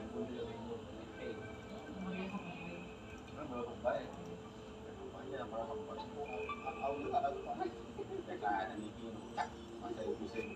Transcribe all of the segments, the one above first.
nó mưa không tới không phải là mà không phải ông nước ở đâu có cái là này kia nó cắt mà thầy vi sinh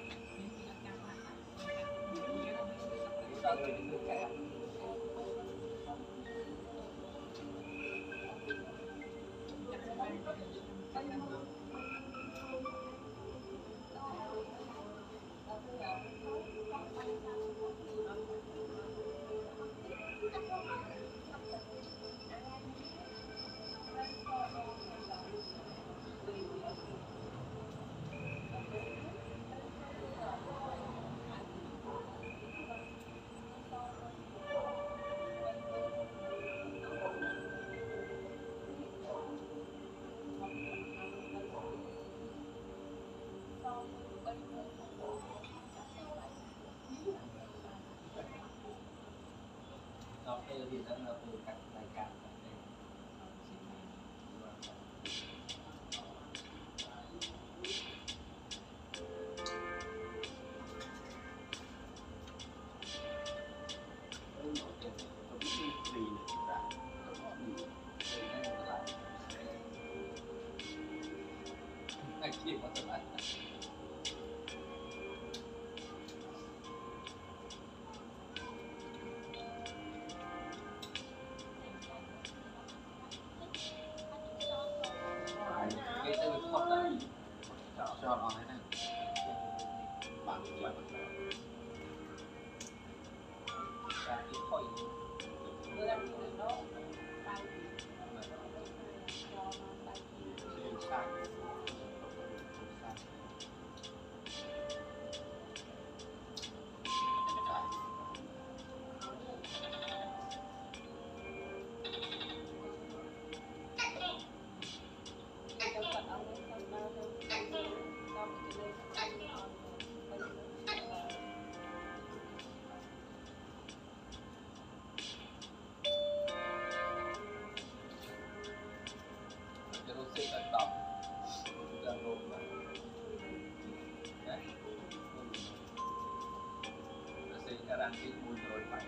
thì nó là từ các đại cảm chỉ có tầm ăn cái từ thoát ra cho nó thế này bằng chỉ bằng cái thôi nó đang nó bay sai ranting mundur pak.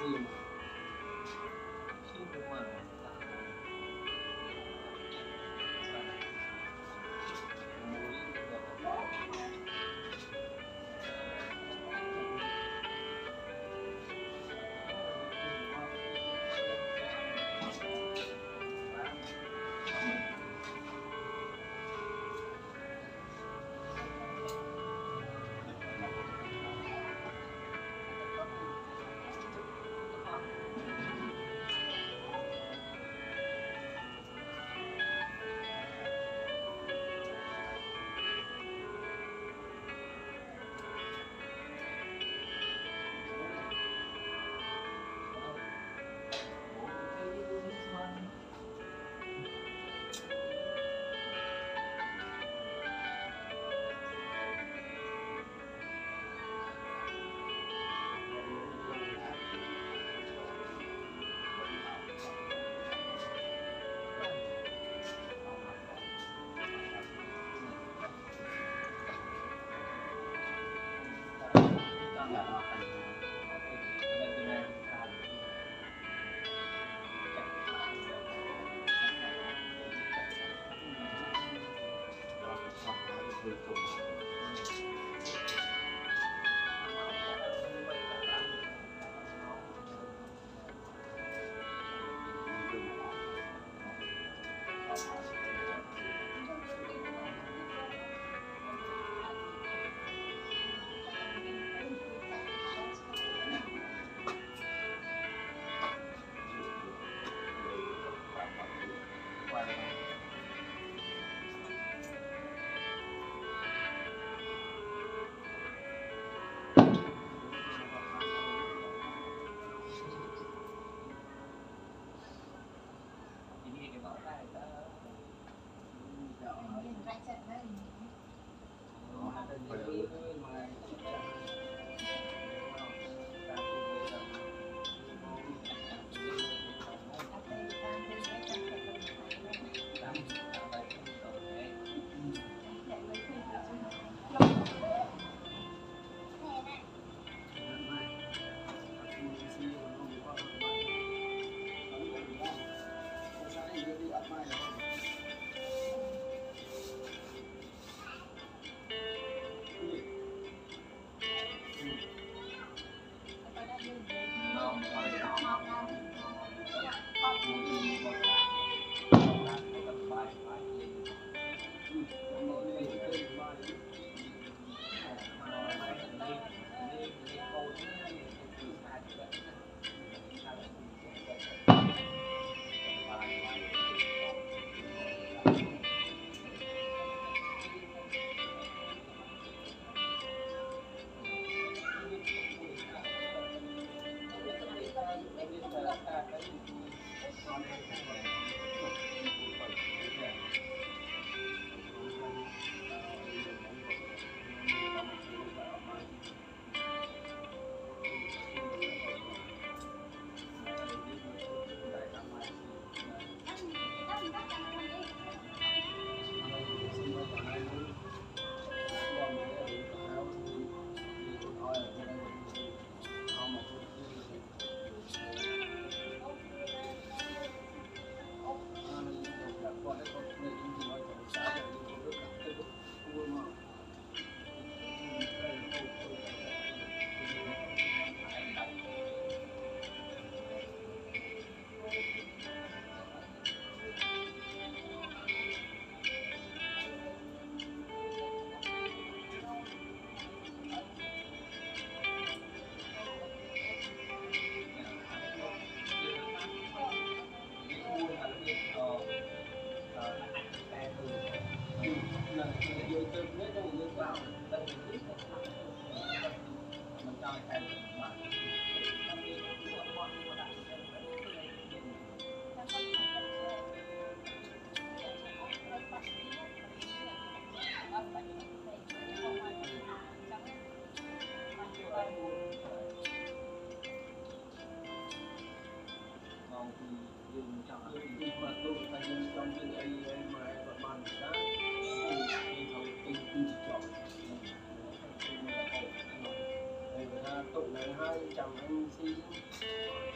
tụng này 200 MC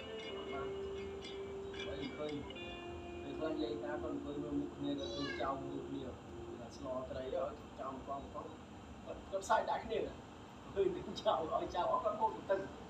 លេងតាមគាត់អង្គុយមើលមុខគ្នាគាត់ទៅចោលមើលគ្នាស្លោត្រីដល់ចោលកងគាត់ផ្សាយដាក់គ្នាឃើញចោលឲ្យចោលអត់គាត់ហូបទៅ